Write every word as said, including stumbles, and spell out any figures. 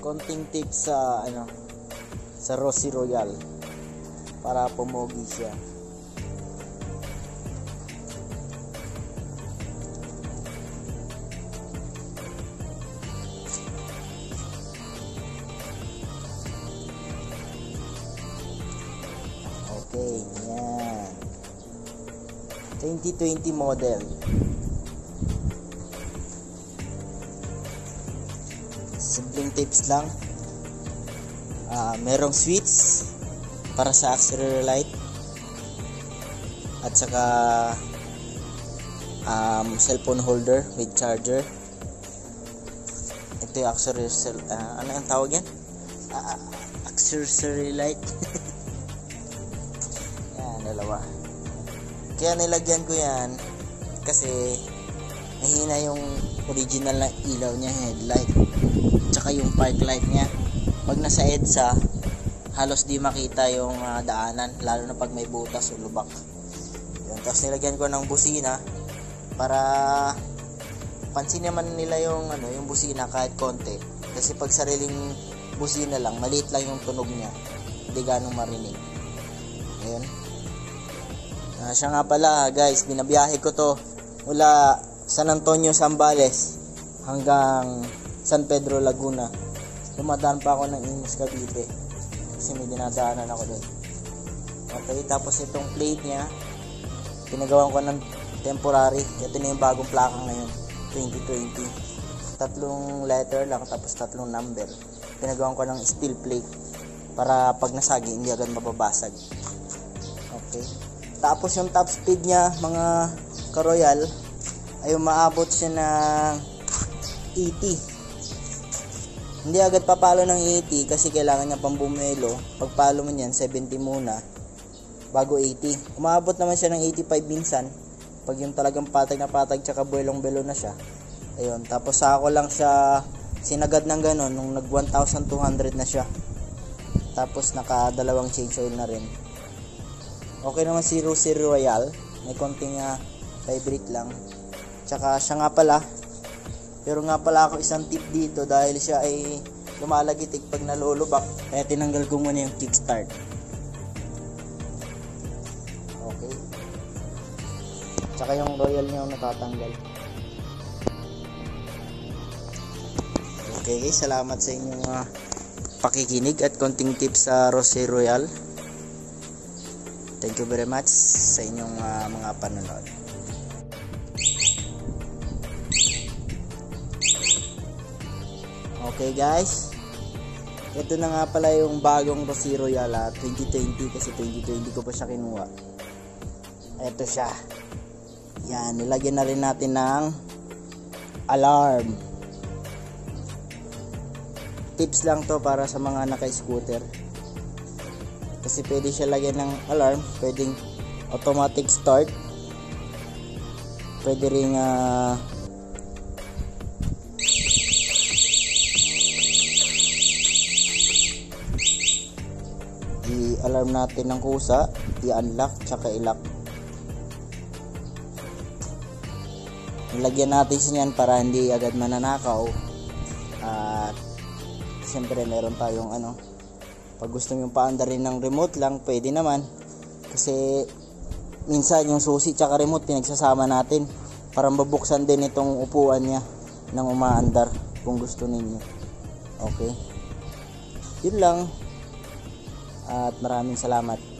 konting tips sa ano sa Rossi Royal para pumogi siya. Okay, yan. twenty twenty model. Simpleng tips lang. Uh, merong switch para sa auxiliary light at saka um, cellphone holder with charger. Ito yung auxiliary uh, ano yung tawag yan? Uh, auxiliary light. Yan, dalawa. Kaya nilagyan ko yan kasi mahina yung original na ilaw niya, headlight, tsaka yung park light niya. Pag nasa EDSA, halos di makita yung uh, daanan, lalo na pag may butas o lubak. Yan. Tapos nilagyan ko ng busina para pansin naman nila yung ano, yung busina kahit konti. Kasi pag sariling busina lang, maliit lang yung tunog niya, hindi ganong marinig. Ayun. Uh, siya nga pala guys, binabiyahe ko to mula San Antonio, Zambales hanggang San Pedro, Laguna. Dumadaan pa ako ng Imus, Cavite kasi may dinadaanan ako doon. Okay, tapos itong plate niya pinagawan ko ng temporary. Ito na yung bagong plaka ngayon, twenty twenty. Tatlong letter lang tapos tatlong number. Pinagawan ko ng steel plate para pag nasagi hindi agad mababasag. Okay, tapos yung top speed niya mga ka-Royal ay umaabot siya ng eighty. Hindi agad papalo ng eighty kasi kailangan niya pang bumelo. Pag palo mo niyan, seventy muna bago eighty. Umaabot naman siya ng eighty-five minsan pag yung talagang patag na patag tsaka buwelong-belo na siya. Ayun, tapos ako lang siya sinagad ng ganon nung nag one thousand two hundred na siya. Tapos naka dalawang change oil na rin. Okay naman si Rossi Royal, may konting uh, vibrate lang. Tsaka siya nga pala, pero nga pala ako isang tip dito dahil siya ay lumalagitik pag nalulubak, kaya tinanggal ko muna yung kickstart. Okay. Tsaka yung Royal niya yung natatanggal. Okay, salamat sa inyong uh, pakikinig at konting tips sa Rossi Royal. Thank you very much sa inyong uh, mga panonood. Okay guys, ito na nga pala yung bagong Rossi Royal ah, twenty twenty kasi twenty twenty ko pa siya kinuha. Ito siya. Yan, nilagyan na rin natin ng alarm. Tips lang to para sa mga naka-scooter. Kasi pwede siya lagyan ng alarm, pwedeng automatic start, pwede ring uh, i-alarm natin ng kusa, i-unlock tsaka i-lock. Lagyan natin siya yan para hindi agad mananakaw. At siyempre meron tayong ano, pag gusto nyo paandarin ng remote lang, pwede naman. Kasi minsan yung susi tsaka remote pinagsasama natin para mabuksan din itong upuan niya ng umaandar kung gusto ninyo. Okay, yun lang. At maraming salamat.